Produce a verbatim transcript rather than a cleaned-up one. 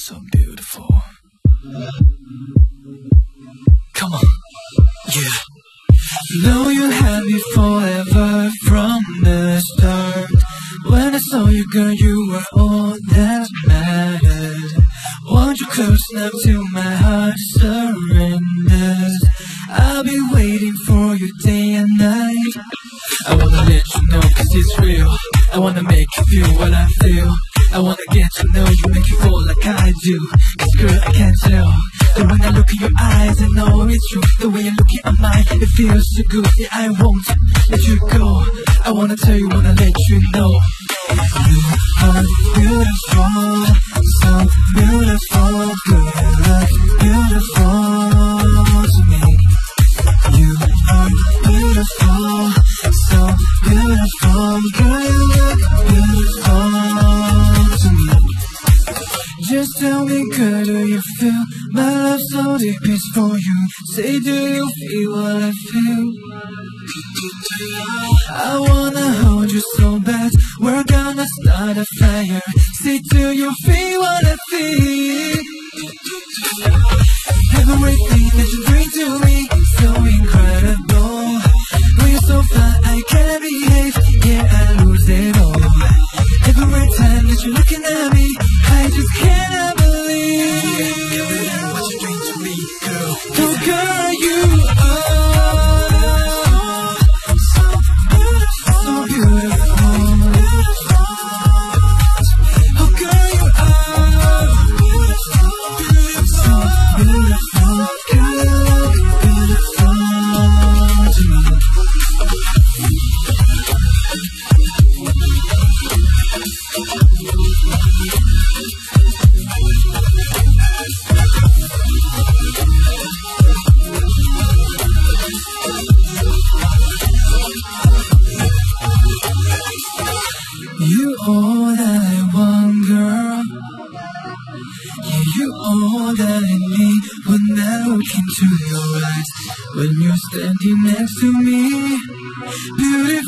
so beautiful. Come on, yeah. Know you had me forever from the start. When I saw you, girl, you were all that mattered. Want you close enough till my heart surrenders. I'll be waiting for you day and night. I wanna let you know cause it's real. I wanna make you feel what I feel. I wanna get to know you, make you fall like I do. Cause girl, I can't tell. And when I look in your eyes, I know it's true. The way you're looking at mine, it feels so good. Yeah, I won't let you go. I wanna tell you, wanna let you know. You are beautiful, so beautiful, girl, you look beautiful to me. You are beautiful, so beautiful, girl, you look beautiful to me. Just tell me, girl, do you feel my love so deep is for you? Say, do you feel what I feel? I wanna hold you so bad, we're gonna start a fire. Say, do you feel what I feel? Everything that you bring to me, so incredible. When you're so fly, I can't behave, yeah, I lose it all. Every time that you're looking at me, I just cannot believe. Everything what you bring to me, girl. Oh, girl, you are so beautiful. Oh, girl, you are so beautiful. Girl, you look beautiful to me. You all that I want, girl. Yeah, you all that I need. When I look into your eyes, when you're standing next to me, beautiful.